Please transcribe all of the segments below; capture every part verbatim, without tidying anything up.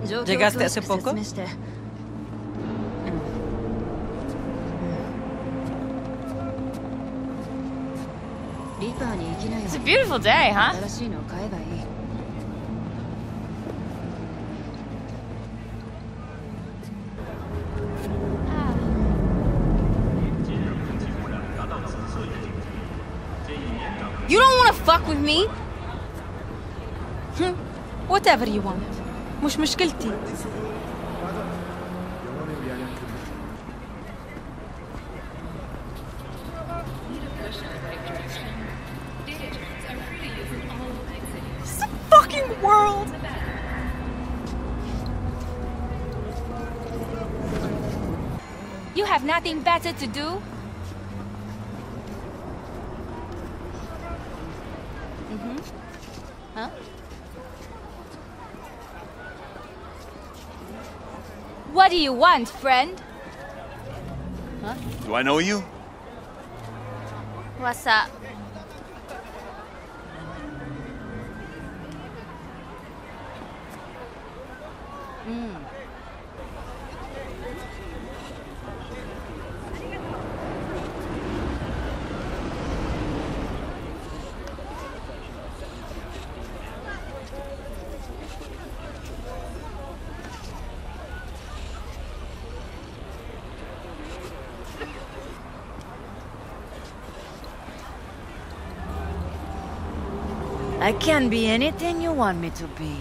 ¿Llegaste hace poco? It's a beautiful day, huh? You don't want to fuck with me? Hmm. Whatever you want. مش مشكلتي. It's a fucking world. You have nothing better to do? Huh? What do you want, friend? Huh? Do I know you? What's up? Mm. I can be anything you want me to be.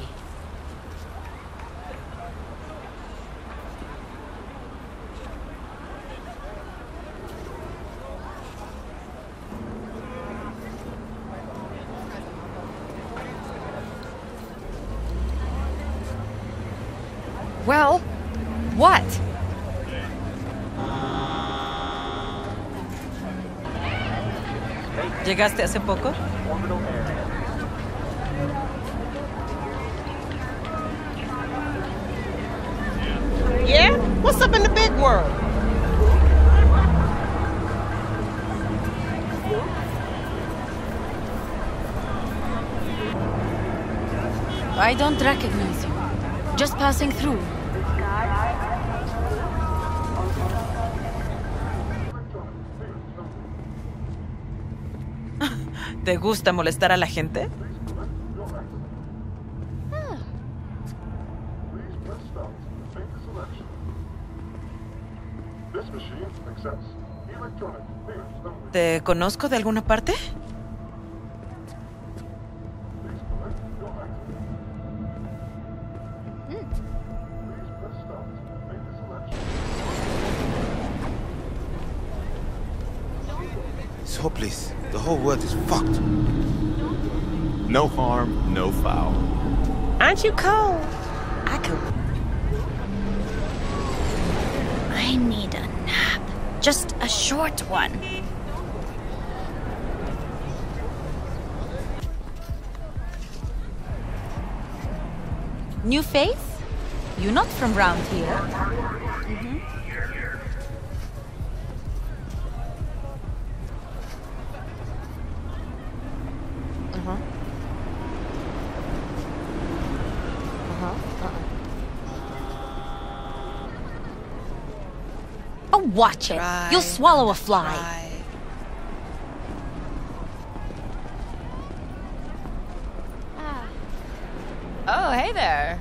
Well, what? ¿Llegaste hace poco? Yeah? What's up in the big world? I don't recognize you. Just passing through. ¿Te gusta molestar a la gente? ¿Te conozco de alguna parte? This whole place, the whole world is fucked. No harm, no foul. Aren't you cold? I could... I need a nap. Just a short one. New face? You're not from round here. Mm-hmm. Uh-huh. Uh-huh. Uh-uh. Oh, watch it. Try, You'll swallow a fly. try. Oh, hey there.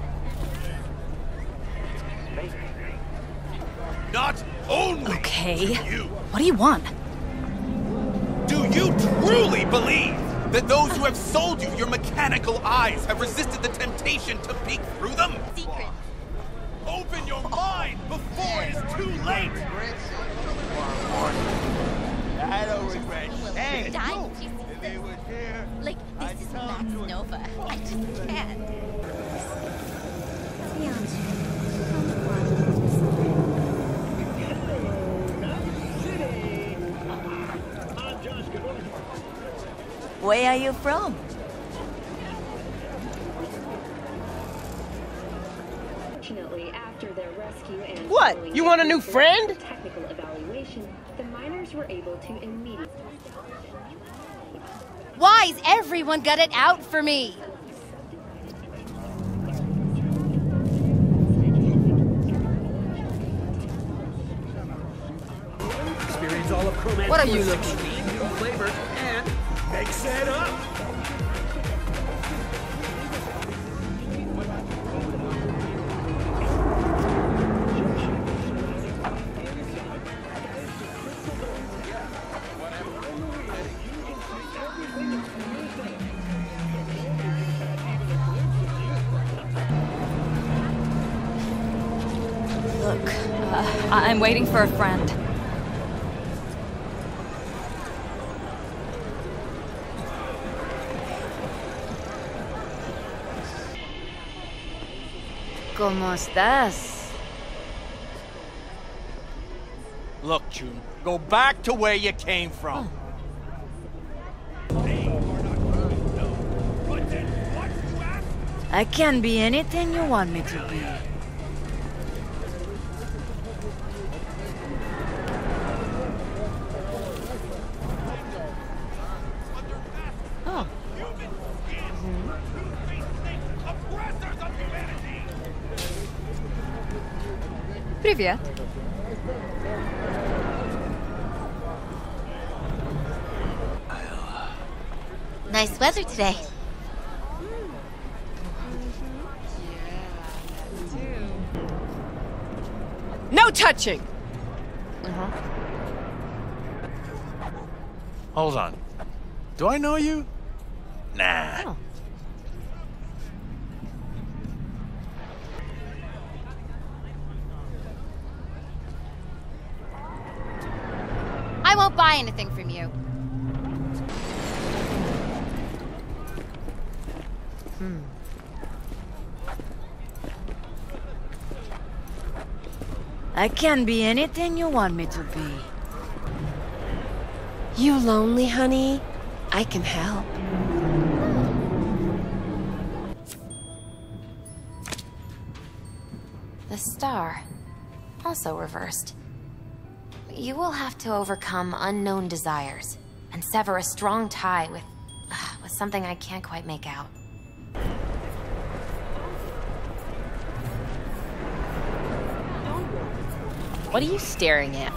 Not only Okay. you. What do you want? Do you truly believe that those who have sold you your mechanical eyes have resisted the temptation to peek through them? Secret. Open your mind before it is too late! I don't regret shit. Dying to see If he was here, Like, this is Max Nova. I just can't. Where are you from? Fortunately, after their rescue and What? You want a new friend? technical evaluation, the miners were able to immediately. Why's everyone got it out for me? What are you looking? Flavors and mix it up. Look, uh, I'm waiting for a friend. ¿Cómo estás? Look, June, go back to where you came from. I can be anything you want me to be. Oh. Привет. Nice weather today. No touching! Uh-huh. Hold on. Do I know you? Nah. Oh. I won't buy anything from you. Hmm. I can be anything you want me to be. You lonely, honey? I can help. The star, also reversed. You will have to overcome unknown desires and sever a strong tie with, uh, with something I can't quite make out. What are you staring at?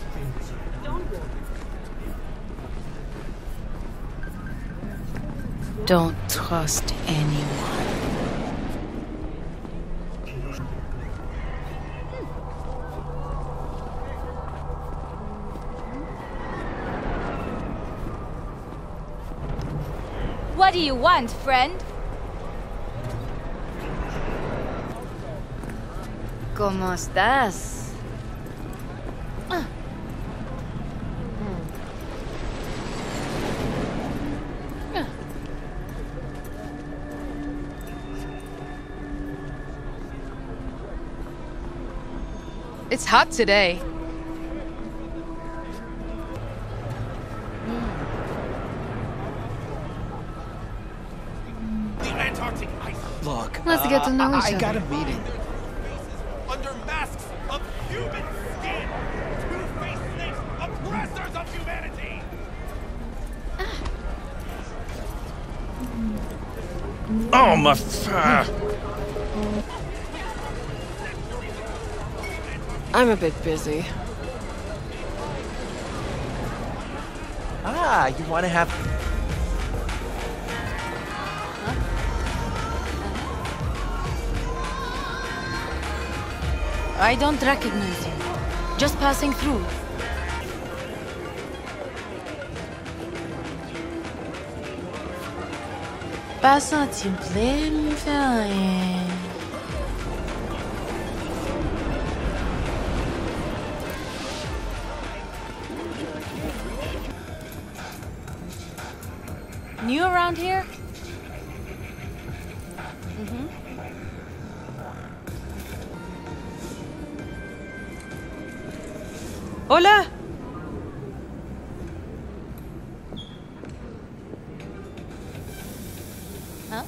Don't trust anyone. What do you want, friend? ¿Cómo estás? It's hot today. The Antarctic ice. Look, Let's get to know uh, each I, I other. got a meeting. Under masks of human skin. Two-faced snakes, oppressors of humanity. Oh, my... F I'm a bit busy. Ah, you want to have... I don't recognize you. Just passing through. Passant, s'il vous plaît, me faire rien. New around here? Mm-hmm. Hola. Huh?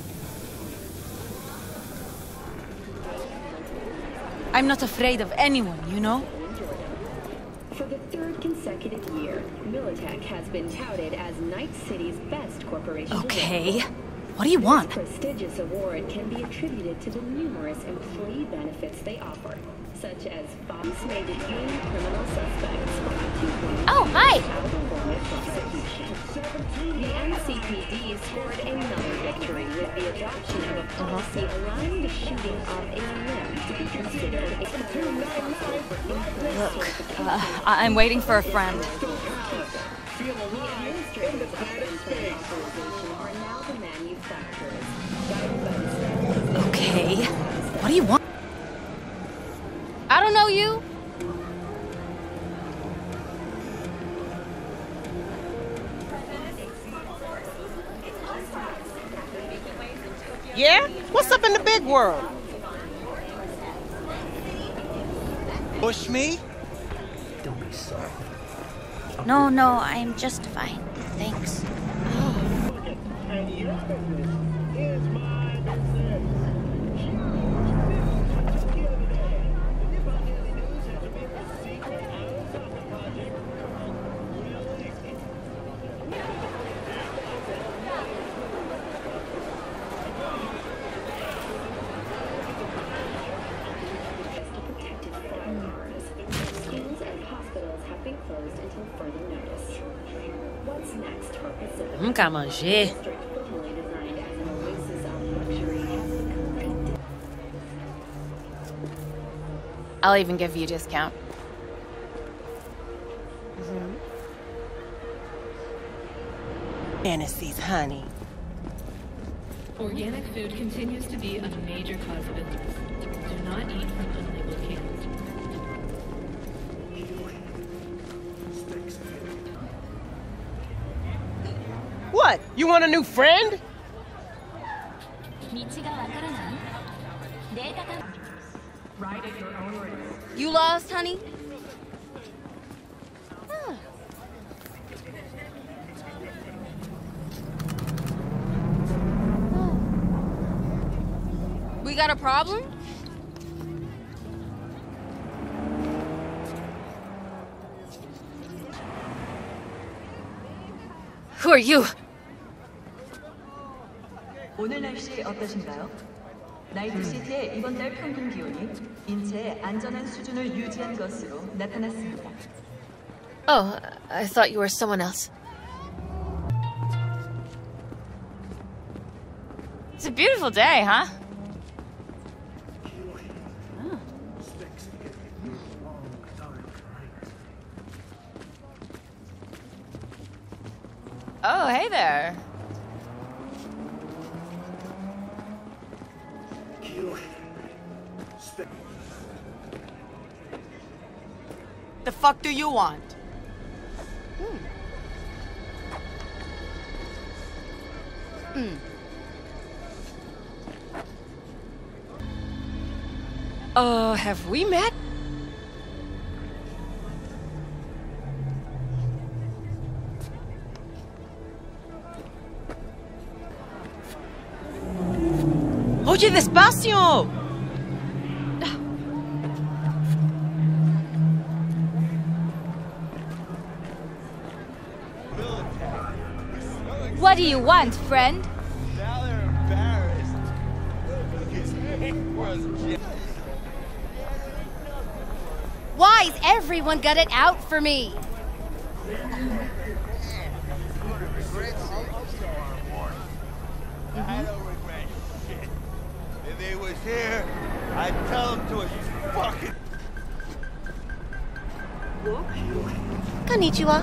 I'm not afraid of anyone, you know? For the third consecutive year, Militech has been touted as Night City's best corporation. Okay. What do you want? This prestigious award can be attributed to the numerous employee benefits they offer, such as bonds may detain criminal suspects. Oh, hi! The N C P D scored another victory with the adoption of a policy allowing the shooting of a limb to be considered a crime responsible for Look, uh, I- I'm waiting for a friend. the administrators of implant authorization are now the manufacturers. Guided by the standards Okay. What do you want? I don't know you. Yeah? What's up in the big world? Push me? Don't be sorry. No, no, I'm just fine. Thanks. schools and hospitals have been closed until further notice. What's next for Pacific? Hum, qu'à manger. District formerly designed as an oasis of luxury has become a I'll even give you a discount. Fantasies, honey. Organic food continues to be a major cause of illness. Do not eat from unlabeled cans. What? You want a new friend? You lost, honey? We got a problem? Who are you? 오늘 날씨 어떠신가요? 나이트시티의 이번 달 평균 기온이 인체의 안전한 수준을 유지한 것으로 나타났습니다. Oh, I thought you were someone else. It's a beautiful day, huh? Oh, hey there. The fuck do you want? Hmm. Uh, have we met? Oye, despacio. What do you want, friend? Now they're embarrassed. Why's everyone got it out for me? I don't regret shit. If they was here, I'd tell them to his fucking... Konnichiwa.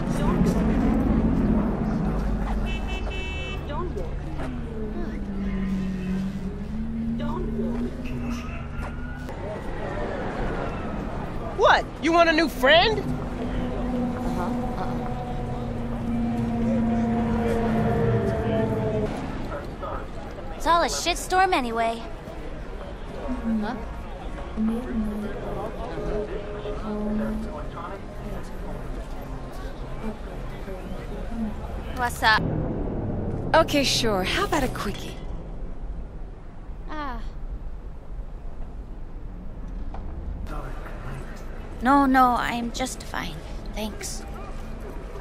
What? You want a new friend? It's all a shitstorm anyway. Huh? What's up? Okay, sure. How about a quickie? Ah. No, no, I'm just fine. Thanks.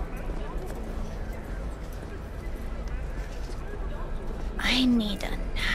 I need a nap.